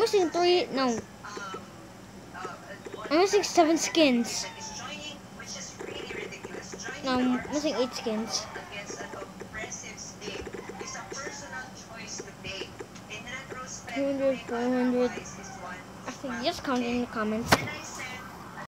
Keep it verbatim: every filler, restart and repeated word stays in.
missing three. No, I'm missing seven skins. No, I'm missing eight skins. two hundred, four hundred. I think just count in the comments.